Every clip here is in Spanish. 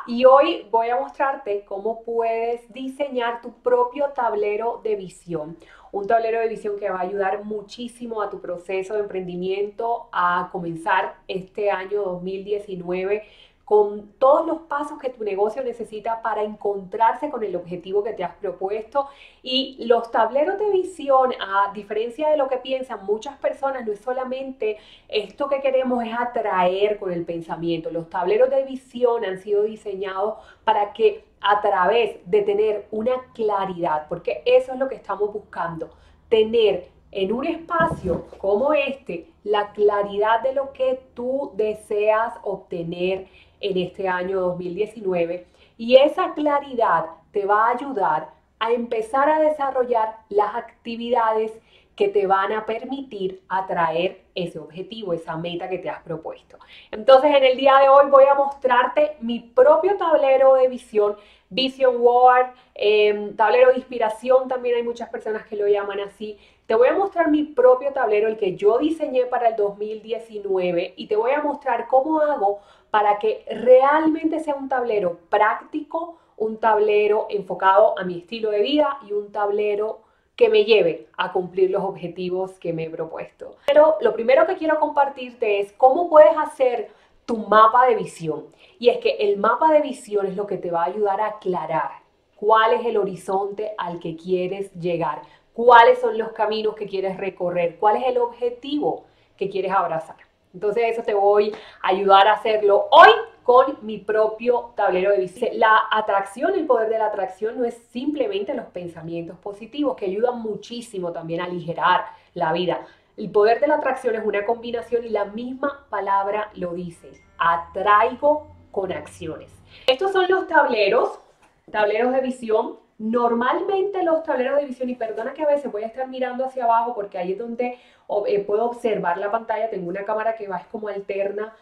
Y hoy voy a mostrarte cómo puedes diseñar tu propio tablero de visión. Un tablero de visión que va a ayudar muchísimo a tu proceso de emprendimiento a comenzar este año 2019 con todos los pasos que tu negocio necesita para encontrarse con el objetivo que te has propuesto. Y los tableros de visión, a diferencia de lo que piensan muchas personas, no es solamente esto que queremos es atraer con el pensamiento. Los tableros de visión han sido diseñados para que a través de tener una claridad, porque eso es lo que estamos buscando, tener en un espacio como este la claridad de lo que tú deseas obtener en este año 2019, y esa claridad te va a ayudar a empezar a desarrollar las actividades que te van a permitir atraer ese objetivo, esa meta que te has propuesto. Entonces, en el día de hoy voy a mostrarte mi propio tablero de visión, Vision Board, tablero de inspiración, también hay muchas personas que lo llaman así. Te voy a mostrar mi propio tablero, el que yo diseñé para el 2019, y te voy a mostrar cómo hago para que realmente sea un tablero práctico, un tablero enfocado a mi estilo de vida y un tablero que me lleve a cumplir los objetivos que me he propuesto. Pero lo primero que quiero compartirte es cómo puedes hacer tu mapa de visión. Y es que el mapa de visión es lo que te va a ayudar a aclarar cuál es el horizonte al que quieres llegar, cuáles son los caminos que quieres recorrer, cuál es el objetivo que quieres abrazar. Entonces eso te voy a ayudar a hacerlo hoy con mi propio tablero de visión. La atracción, el poder de la atracción no es simplemente los pensamientos positivos, que ayudan muchísimo también a aligerar la vida. El poder de la atracción es una combinación y la misma palabra lo dice. Atraigo con acciones. Estos son los tableros de visión. Normalmente los tableros de visión, y perdona que a veces voy a estar mirando hacia abajo porque ahí es donde puedo observar la pantalla, tengo una cámara que va es como alterna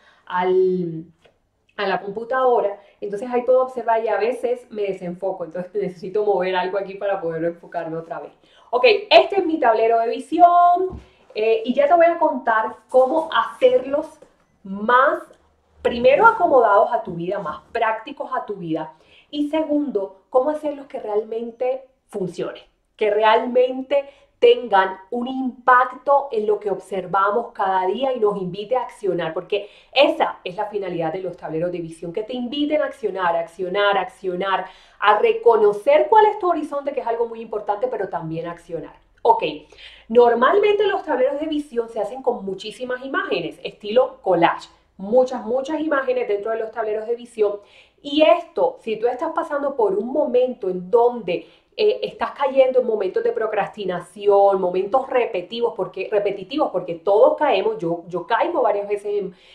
a la computadora, entonces ahí puedo observar y a veces me desenfoco, entonces necesito mover algo aquí para poder enfocarme otra vez. Ok, este es mi tablero de visión y ya te voy a contar cómo hacerlos más, primero acomodados a tu vida, más prácticos a tu vida, y segundo, cómo hacerlos que realmente funcionen, que realmente tengan un impacto en lo que observamos cada día y nos invite a accionar, porque esa es la finalidad de los tableros de visión, que te inviten a accionar, accionar, accionar, a reconocer cuál es tu horizonte, que es algo muy importante, pero también a accionar. Ok, normalmente los tableros de visión se hacen con muchísimas imágenes, estilo collage, muchas imágenes dentro de los tableros de visión. Y esto, si tú estás pasando por un momento en donde estás cayendo en momentos de procrastinación, momentos repetitivos, porque todos caemos, yo caigo varias veces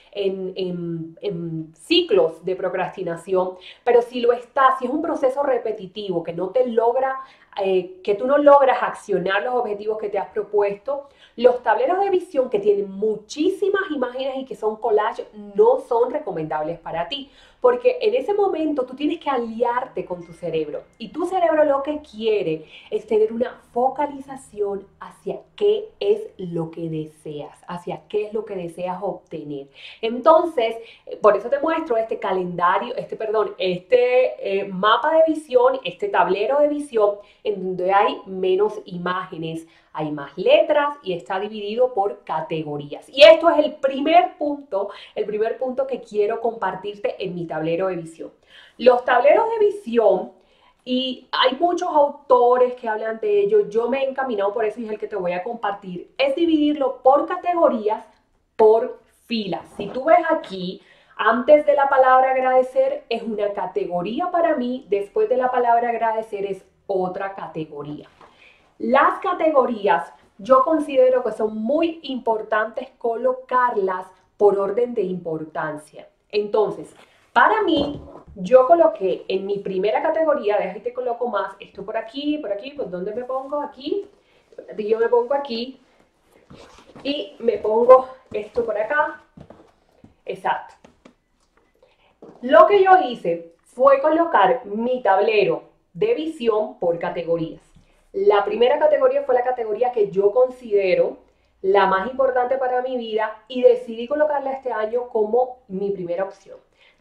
en ciclos de procrastinación, pero si lo estás, si es un proceso repetitivo que no te logra, que tú no logras accionar los objetivos que te has propuesto, los tableros de visión que tienen muchísimas imágenes y que son collage no son recomendables para ti, porque en ese momento tú tienes que aliarte con tu cerebro, y tu cerebro lo que quiere es tener una focalización hacia qué es lo que deseas, hacia qué es lo que deseas obtener. Entonces, por eso te muestro este calendario, este mapa de visión, este tablero de visión, en donde hay menos imágenes, hay más letras y está dividido por categorías. Y esto es el primer punto que quiero compartirte en mi tablero de visión. Los tableros de visión, y hay muchos autores que hablan de ello, yo me he encaminado por eso y es el que te voy a compartir, es dividirlo por categorías, por filas. Si tú ves aquí, antes de la palabra agradecer es una categoría para mí, después de la palabra agradecer es otra categoría. Las categorías yo considero que son muy importantes colocarlas por orden de importancia. Entonces, para mí, yo coloqué en mi primera categoría, déjame te coloco más, esto por aquí, pues ¿dónde me pongo? Aquí, yo me pongo aquí y me pongo esto por acá, exacto. Lo que yo hice fue colocar mi tablero de visión por categorías. La primera categoría fue la categoría que yo considero la más importante para mi vida y decidí colocarla este año como mi primera opción.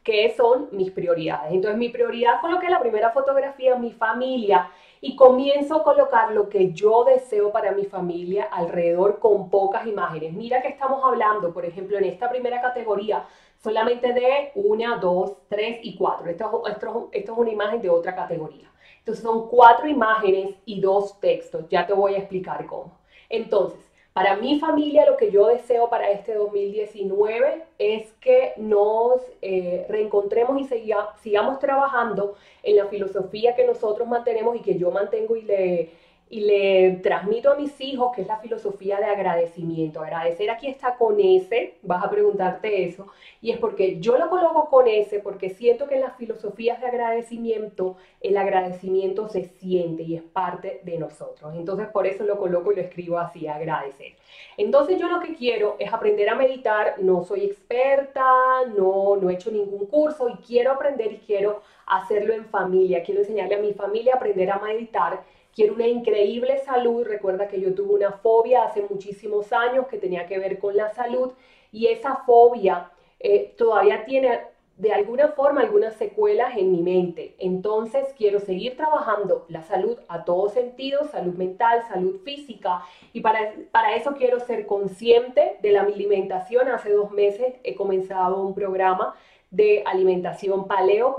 qué son mis prioridades. Entonces mi prioridad, coloqué la primera fotografía, mi familia, y comienzo a colocar lo que yo deseo para mi familia alrededor con pocas imágenes. Mira que estamos hablando, por ejemplo, en esta primera categoría, solamente de 1, 2, 3 y 4. Esto es una imagen de otra categoría. Entonces son 4 imágenes y 2 textos. Ya te voy a explicar cómo. Entonces, para mi familia lo que yo deseo para este 2019 es que nos reencontremos y sigamos trabajando en la filosofía que nosotros mantenemos y que yo mantengo y le transmito a mis hijos, que es la filosofía de agradecimiento. Agradecer aquí está con S, vas a preguntarte eso, y es porque yo lo coloco con S porque siento que en las filosofías de agradecimiento el agradecimiento se siente y es parte de nosotros. Entonces por eso lo coloco y lo escribo así, agradecer. Entonces yo lo que quiero es aprender a meditar, no soy experta, no he hecho ningún curso y quiero aprender y quiero hacerlo en familia, quiero enseñarle a mi familia a aprender a meditar. Quiero una increíble salud. Recuerda que yo tuve una fobia hace muchísimos años que tenía que ver con la salud y esa fobia todavía tiene de alguna forma algunas secuelas en mi mente. Entonces quiero seguir trabajando la salud a todos sentidos, salud mental, salud física, y para eso quiero ser consciente de la alimentación. Hace 2 meses he comenzado un programa de alimentación paleo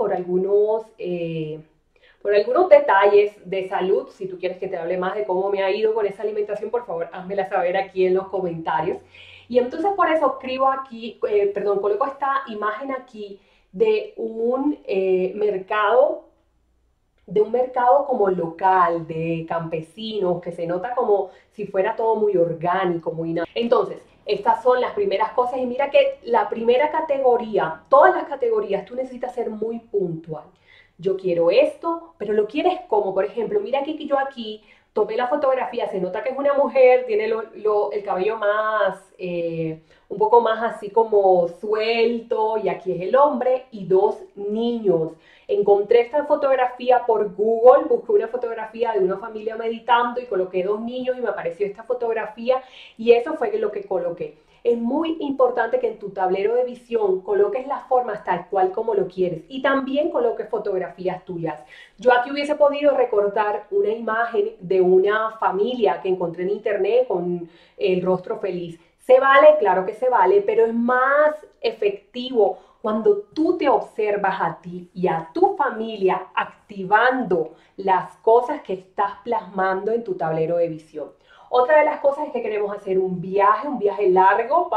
por algunos detalles de salud. Si tú quieres que te hable más de cómo me ha ido con esa alimentación, por favor, házmela saber aquí en los comentarios. Y entonces por eso escribo aquí, coloco esta imagen aquí mercado, de un mercado como local, de campesinos, que se nota como si fuera todo muy orgánico, muy natural. Entonces, estas son las primeras cosas y mira que la primera categoría, todas las categorías, tú necesitas ser muy puntual. Yo quiero esto, pero lo quieres como, por ejemplo, mira que yo aquí tomé la fotografía, se nota que es una mujer, tiene el cabello un poco más así como suelto, y aquí es el hombre y 2 niños. Encontré esta fotografía por Google, busqué una fotografía de una familia meditando y coloqué 2 niños y me apareció esta fotografía y eso fue lo que coloqué. Es muy importante que en tu tablero de visión coloques las formas tal cual como lo quieres y también coloques fotografías tuyas. Yo aquí hubiese podido recortar una imagen de una familia que encontré en internet con el rostro feliz. ¿Se vale? Claro que se vale, pero es más efectivo cuando tú te observas a ti y a tu familia activando las cosas que estás plasmando en tu tablero de visión. Otra de las cosas es que queremos hacer un viaje largo,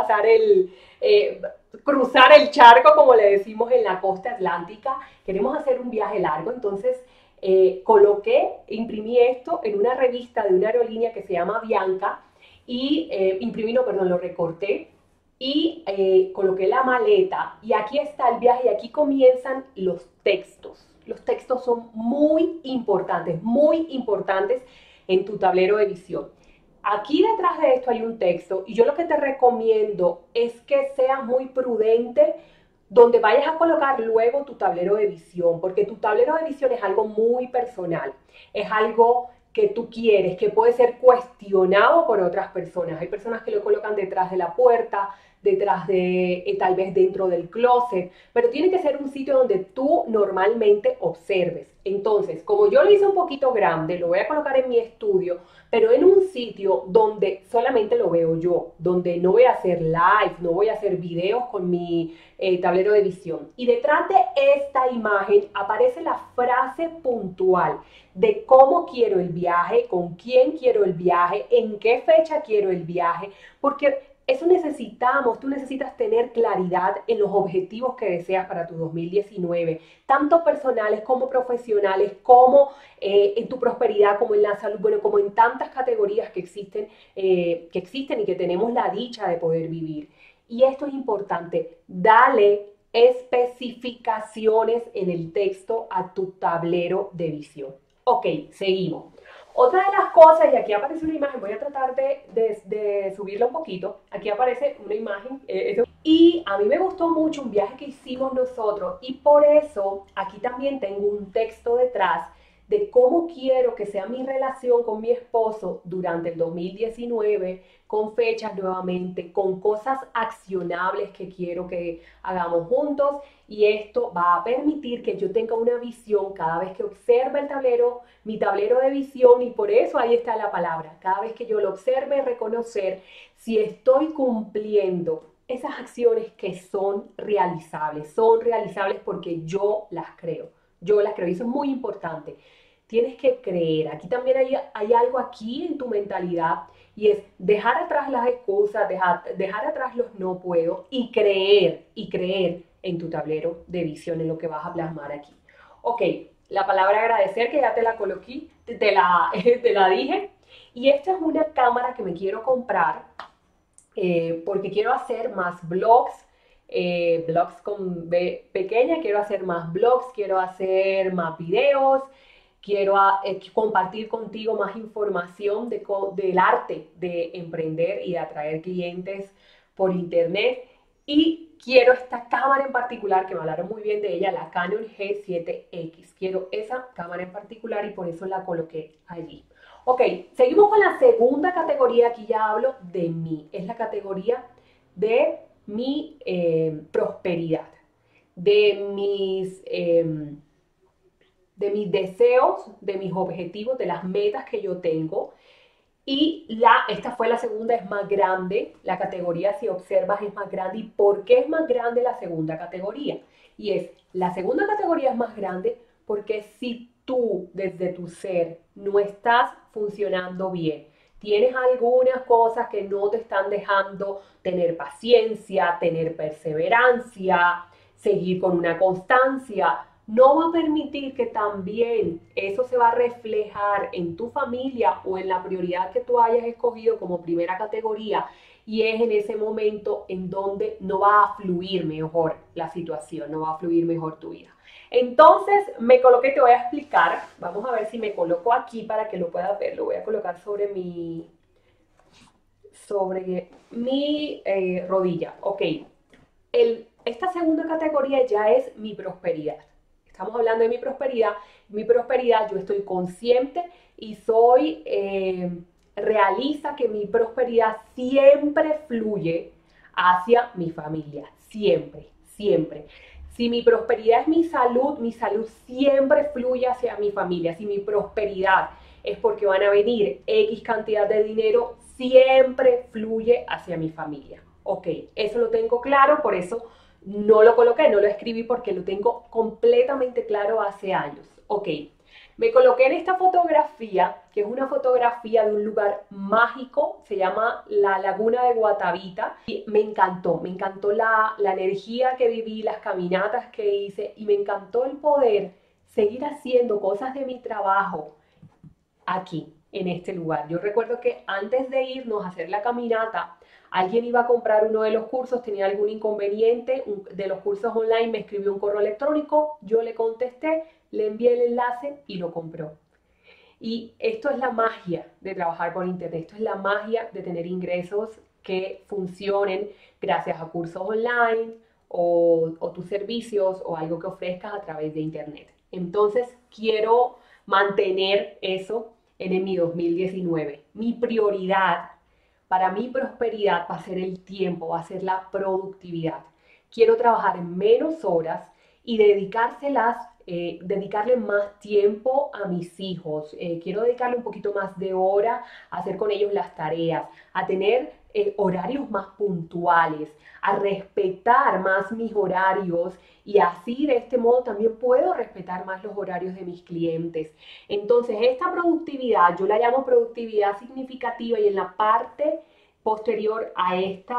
cruzar el charco, como le decimos en la costa atlántica. Queremos hacer un viaje largo, entonces imprimí esto en una revista de una aerolínea que se llama Bianca y lo recorté y coloqué la maleta y aquí está el viaje y aquí comienzan los textos. Los textos son muy importantes en tu tablero de visión. Aquí detrás de esto hay un texto y yo lo que te recomiendo es que seas muy prudente donde vayas a colocar luego tu tablero de visión, porque tu tablero de visión es algo muy personal, es algo que tú quieres, que puede ser cuestionado por otras personas. Hay personas que lo colocan detrás de la puerta, tal vez dentro del closet, pero tiene que ser un sitio donde tú normalmente observes. Entonces, como yo lo hice un poquito grande, lo voy a colocar en mi estudio, pero en un sitio donde solamente lo veo yo, donde no voy a hacer live, no voy a hacer videos con mi tablero de visión. Y detrás de esta imagen aparece la frase puntual de cómo quiero el viaje, con quién quiero el viaje, en qué fecha quiero el viaje, porque eso tú necesitas tener claridad en los objetivos que deseas para tu 2019, tanto personales como profesionales, como en tu prosperidad, como en la salud, bueno, como en tantas categorías que existen y que tenemos la dicha de poder vivir. Y esto es importante, dale especificaciones en el texto a tu tablero de visión. Ok, seguimos. Otra de las cosas, y aquí aparece una imagen, voy a tratar de subirla un poquito. Aquí aparece una imagen. Y a mí me gustó mucho un viaje que hicimos nosotros y por eso aquí también tengo un texto detrás de cómo quiero que sea mi relación con mi esposo durante el 2019, con fechas nuevamente, con cosas accionables que quiero que hagamos juntos y esto va a permitir que yo tenga una visión cada vez que observe el tablero, mi tablero de visión y por eso ahí está la palabra, cada vez que yo lo observe, reconocer si estoy cumpliendo esas acciones que son realizables porque yo las creo y eso es muy importante. Tienes que creer, aquí también hay algo aquí en tu mentalidad y es dejar atrás las excusas, dejar atrás los no puedo y creer en tu tablero de visión, en lo que vas a plasmar aquí. Ok, la palabra agradecer que ya te la coloqué, te la dije. Y esta es una cámara que me quiero comprar porque quiero hacer más blogs, blogs con B pequeña, quiero hacer más blogs, quiero hacer más videos, quiero compartir contigo más información del arte de emprender y de atraer clientes por internet. Y quiero esta cámara en particular, que me hablaron muy bien de ella, la Canon G7X. Quiero esa cámara en particular y por eso la coloqué allí. Ok, seguimos con la segunda categoría. Aquí ya hablo de mí. Es la categoría de mi prosperidad, de de mis deseos, de mis objetivos, de las metas que yo tengo. Y esta fue la segunda, es más grande. La categoría, si observas, es más grande. ¿Y por qué es más grande la segunda categoría? Y es, la segunda categoría es más grande porque si tú desde tu ser no estás funcionando bien, tienes algunas cosas que no te están dejando tener paciencia, tener perseverancia, seguir con una constancia, no va a permitir que también eso se va a reflejar en tu familia o en la prioridad que tú hayas escogido como primera categoría y es en ese momento en donde no va a fluir mejor la situación, no va a fluir mejor tu vida. Entonces me coloqué, te voy a explicar, vamos a ver si me coloco aquí para que lo puedas ver, lo voy a colocar sobre mi rodilla. Ok, esta segunda categoría ya es mi prosperidad. Estamos hablando de mi prosperidad. Mi prosperidad, yo estoy consciente y soy realista que mi prosperidad siempre fluye hacia mi familia. Siempre, siempre. Si mi prosperidad es mi salud siempre fluye hacia mi familia. Si mi prosperidad es porque van a venir X cantidad de dinero, siempre fluye hacia mi familia. Ok, eso lo tengo claro, por eso no lo coloqué, no lo escribí porque lo tengo completamente claro hace años. Ok, me coloqué en esta fotografía, que es una fotografía de un lugar mágico, se llama la Laguna de Guatavita, y me encantó la energía que viví, las caminatas que hice, y me encantó el poder seguir haciendo cosas de mi trabajo aquí, en este lugar. Yo recuerdo que antes de irnos a hacer la caminata, alguien iba a comprar uno de los cursos, tenía algún inconveniente de los cursos online, me escribió un correo electrónico, yo le contesté, le envié el enlace y lo compró. Y esto es la magia de trabajar por internet, esto es la magia de tener ingresos que funcionen gracias a cursos online o tus servicios o algo que ofrezcas a través de internet. Entonces quiero mantener eso en mi 2019. Mi prioridad para mi prosperidad va a ser el tiempo, va a ser la productividad. Quiero trabajar menos horas y dedicarle más tiempo a mis hijos. Quiero dedicarle un poquito más de hora a hacer con ellos las tareas, a tener horarios más puntuales, a respetar más mis horarios y así de este modo también puedo respetar más los horarios de mis clientes. Entonces esta productividad, yo la llamo productividad significativa y en la parte posterior a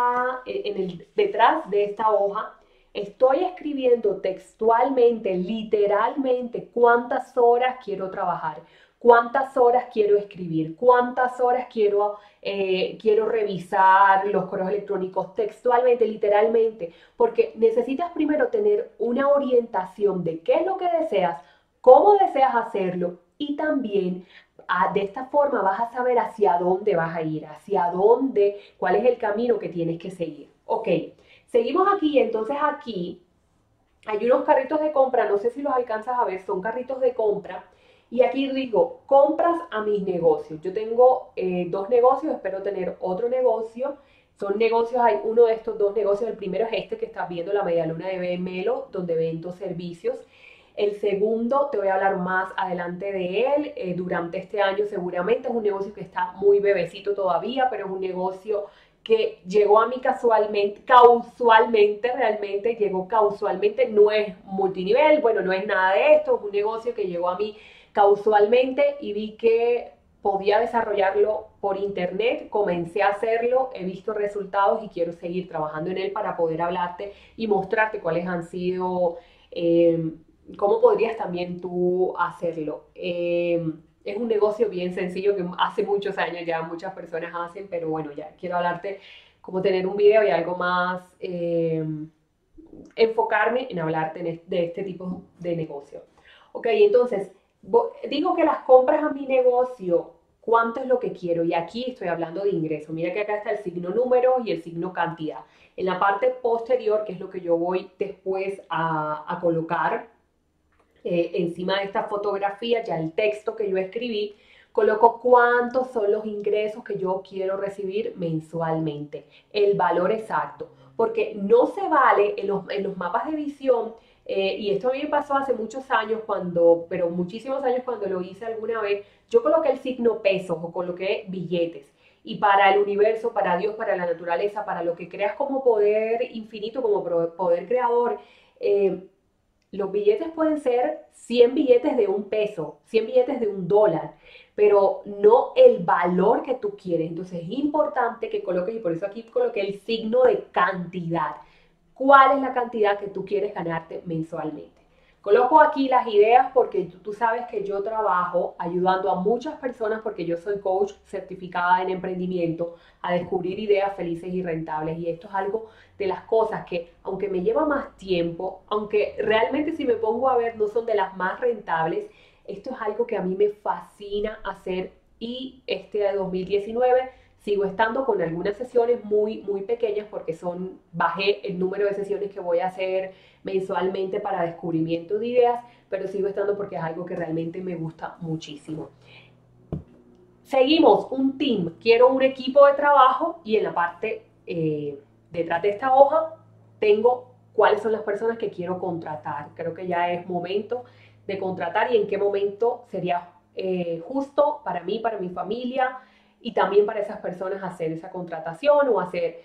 detrás de esta hoja, estoy escribiendo textualmente, literalmente, cuántas horas quiero trabajar, cuántas horas quiero escribir, cuántas horas quiero revisar los correos electrónicos textualmente, literalmente, porque necesitas primero tener una orientación de qué es lo que deseas, cómo deseas hacerlo y también de esta forma vas a saber hacia dónde vas a ir, cuál es el camino que tienes que seguir. Ok, seguimos aquí, entonces aquí hay unos carritos de compra, no sé si los alcanzas a ver, son carritos de compra Y aquí digo, compras a mis negocios. Yo tengo dos negocios, espero tener otro negocio. Son negocios, hay uno de estos dos negocios. El primero es este que estás viendo, la Medialuna de Melo, donde vendo servicios. El segundo, te voy a hablar más adelante de él, durante este año seguramente. Es un negocio que está muy bebecito todavía, pero es un negocio que llegó a mí casualmente, realmente llegó casualmente, no es multinivel, bueno, no es nada de esto, es un negocio que llegó a mí casualmente y vi que podía desarrollarlo por internet, comencé a hacerlo, he visto resultados y quiero seguir trabajando en él para poder hablarte y mostrarte cuáles han sido, cómo podrías también tú hacerlo. Es un negocio bien sencillo que hace muchos años ya muchas personas hacen, pero bueno, ya quiero hablarte cómo tener un video y algo más, enfocarme en hablarte de este tipo de negocio. Ok, entonces, digo que las compras a mi negocio, ¿cuánto es lo que quiero? Y aquí estoy hablando de ingreso. Mira que acá está el signo número y el signo cantidad. En la parte posterior, que es lo que yo voy después a colocar, encima de esta fotografía, ya el texto que yo escribí, coloco cuántos son los ingresos que yo quiero recibir mensualmente, el valor exacto, porque no se vale en los mapas de visión, y esto a mí me pasó hace muchos años pero muchísimos años cuando lo hice alguna vez, yo coloqué el signo pesos o coloqué billetes. Y para el universo, para Dios, para la naturaleza, para lo que creas como poder infinito, como poder creador, eh, los billetes pueden ser 100 billetes de un peso, 100 billetes de un dólar, pero no el valor que tú quieres. Entonces es importante que coloques, y por eso aquí coloqué el signo de cantidad. ¿Cuál es la cantidad que tú quieres ganarte mensualmente? Coloco aquí las ideas porque tú sabes que yo trabajo ayudando a muchas personas porque yo soy coach certificada en emprendimiento a descubrir ideas felices y rentables. Y esto es algo de las cosas que, aunque me lleva más tiempo, aunque realmente si me pongo a ver no son de las más rentables, esto es algo que a mí me fascina hacer y este de 2019 sigo estando con algunas sesiones muy pequeñas porque bajé el número de sesiones que voy a hacer mensualmente para descubrimiento de ideas, pero sigo estando porque es algo que realmente me gusta muchísimo. Seguimos, un team, quiero un equipo de trabajo y en la parte detrás de esta hoja tengo cuáles son las personas que quiero contratar. Creo que ya es momento de contratar y en qué momento sería justo para mí, para mi familia y también para esas personas hacer esa contratación o hacer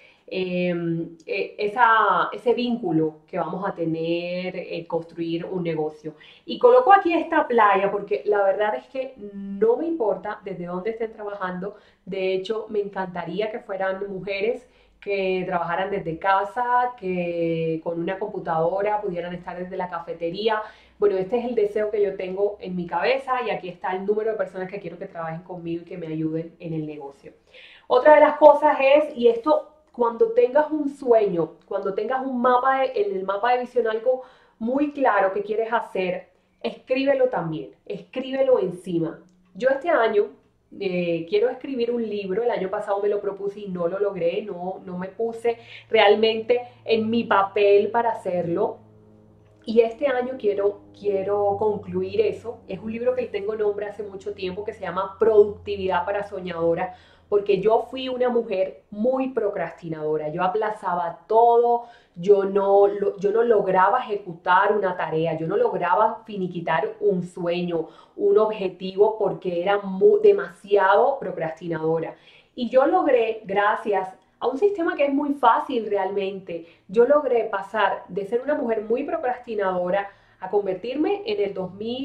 ese vínculo que vamos a tener, construir un negocio. Y coloco aquí esta playa porque la verdad es que no me importa desde dónde estén trabajando. De hecho, me encantaría que fueran mujeres que trabajaran desde casa, que con una computadora pudieran estar desde la cafetería. Bueno, este es el deseo que yo tengo en mi cabeza y aquí está el número de personas que quiero que trabajen conmigo y que me ayuden en el negocio. Otra de las cosas es, y esto cuando tengas un sueño, cuando tengas un mapa en el mapa de visión algo muy claro que quieres hacer, escríbelo también, escríbelo encima. Yo este año quiero escribir un libro, el año pasado me lo propuse y no lo logré, no me puse realmente en mi papel para hacerlo. Y este año quiero concluir eso. Es un libro que tengo nombre hace mucho tiempo que se llama Productividad para Soñadora, porque yo fui una mujer muy procrastinadora. Yo aplazaba todo, yo no lograba ejecutar una tarea, yo no lograba finiquitar un sueño, un objetivo, porque era demasiado procrastinadora. Y yo logré, gracias a un sistema que es muy fácil realmente. Yo logré pasar de ser una mujer muy procrastinadora a convertirme en el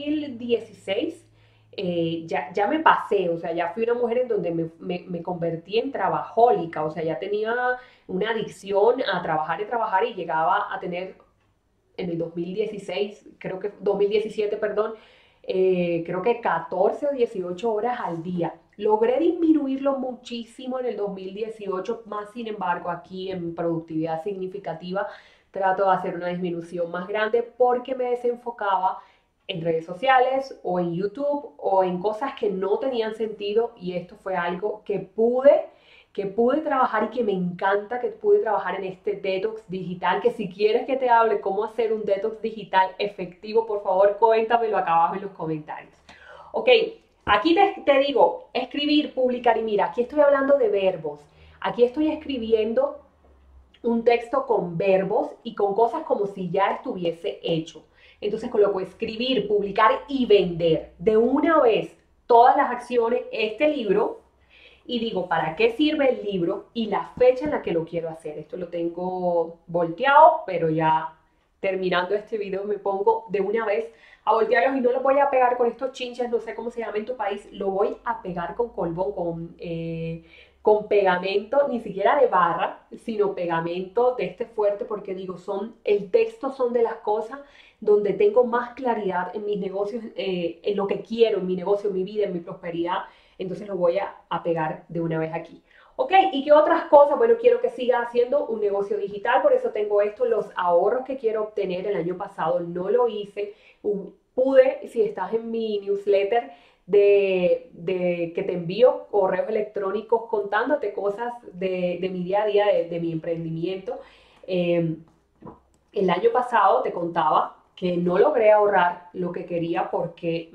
2016. Ya me pasé, o sea, ya fui una mujer en donde me convertí en trabajólica, o sea, ya tenía una adicción a trabajar y llegaba a tener en el 2016, creo que 2017, perdón, creo que 14 o 18 horas al día. Logré disminuirlo muchísimo en el 2018, más sin embargo aquí en productividad significativa trato de hacer una disminución más grande porque me desenfocaba en redes sociales o en YouTube o en cosas que no tenían sentido y esto fue algo que pude trabajar y que me encanta que pude trabajar en este detox digital, que si quieres que te hable cómo hacer un detox digital efectivo, por favor cuéntamelo acá abajo en los comentarios. Ok, aquí te digo, escribir, publicar y mira, aquí estoy hablando de verbos. Aquí estoy escribiendo un texto con verbos y con cosas como si ya estuviese hecho. Entonces coloco escribir, publicar y vender. De una vez todas las acciones, este libro, y digo para qué sirve el libro y la fecha en la que lo quiero hacer. Esto lo tengo volteado, pero ya terminando este video me pongo de una vez a voltearlos y no lo voy a pegar con estos chinches, no sé cómo se llama en tu país, lo voy a pegar con colbón, con pegamento, ni siquiera de barra, sino pegamento de este fuerte, porque digo, el texto son de las cosas donde tengo más claridad en mis negocios, en lo que quiero, en mi negocio, en mi vida, en mi prosperidad, entonces lo voy a pegar de una vez aquí. Ok, ¿y qué otras cosas? Bueno, quiero que siga haciendo un negocio digital, por eso tengo esto, los ahorros que quiero obtener el año pasado, no lo hice, pude, si estás en mi newsletter, que te envío correos electrónicos contándote cosas de mi día a día, de mi emprendimiento. Eh, el año pasado te contaba que no logré ahorrar lo que quería porque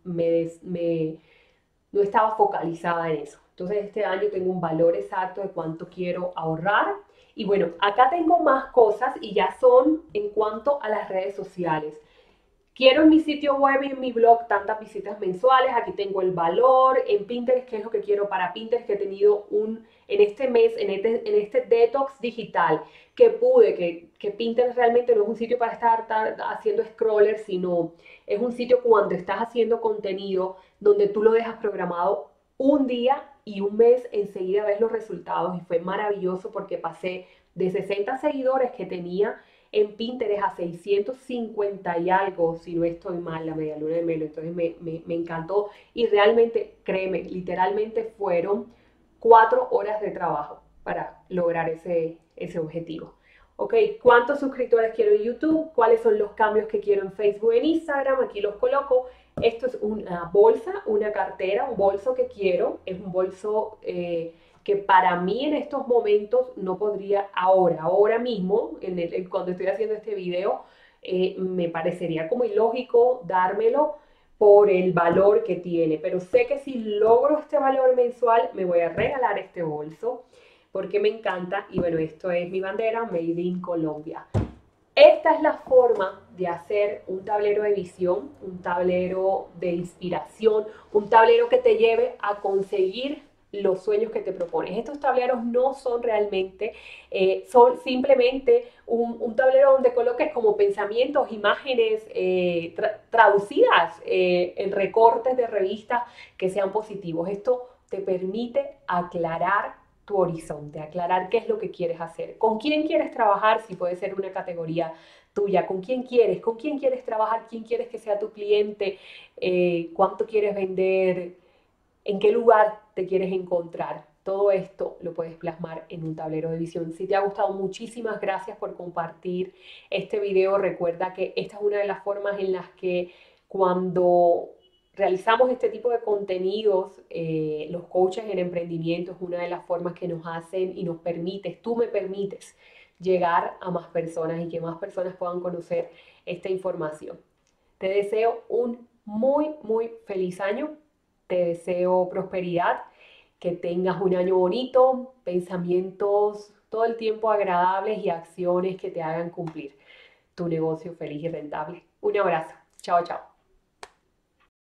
no estaba focalizada en eso. Entonces este año tengo un valor exacto de cuánto quiero ahorrar. Y bueno, acá tengo más cosas y ya son en cuanto a las redes sociales. Quiero en mi sitio web y en mi blog tantas visitas mensuales, aquí tengo el valor, en Pinterest, qué es lo que quiero para Pinterest, que he tenido en este mes, en este detox digital, que Pinterest realmente no es un sitio para estar haciendo scroller, sino es un sitio cuando estás haciendo contenido donde tú lo dejas programado un día y un mes enseguida ves los resultados y fue maravilloso porque pasé de 60 seguidores que tenía en Pinterest a 650 y algo, si no estoy mal, la media luna de Melo. Entonces me encantó y realmente, créeme, literalmente fueron 4 horas de trabajo para lograr ese objetivo. Ok, ¿cuántos suscriptores quiero en YouTube? ¿Cuáles son los cambios que quiero en Facebook, en Instagram? Aquí los coloco. Esto es una bolsa, una cartera, un bolso que quiero. Es un bolso que para mí en estos momentos no podría ahora mismo, cuando estoy haciendo este video, me parecería como ilógico dármelo por el valor que tiene, pero sé que si logro este valor mensual me voy a regalar este bolso porque me encanta y bueno, esto es mi bandera Made in Colombia. Esta es la forma de hacer un tablero de visión, un tablero de inspiración, un tablero que te lleve a conseguir los sueños que te propones. Estos tableros no son realmente, son simplemente un tablero donde coloques como pensamientos, imágenes traducidas en recortes de revistas que sean positivos. Esto te permite aclarar tu horizonte, aclarar qué es lo que quieres hacer, con quién quieres trabajar, si puede ser una categoría tuya, con quién quieres trabajar, quién quieres que sea tu cliente, cuánto quieres vender, en qué lugar te quieres encontrar. Todo esto lo puedes plasmar en un tablero de visión. Si te ha gustado, muchísimas gracias por compartir este video. Recuerda que esta es una de las formas en las que cuando realizamos este tipo de contenidos, los coaches en emprendimiento es una de las formas que nos hacen y nos permites, tú me permites llegar a más personas y que más personas puedan conocer esta información. Te deseo un muy feliz año, te deseo prosperidad, que tengas un año bonito, pensamientos todo el tiempo agradables y acciones que te hagan cumplir tu negocio feliz y rentable. Un abrazo. Chao, chao.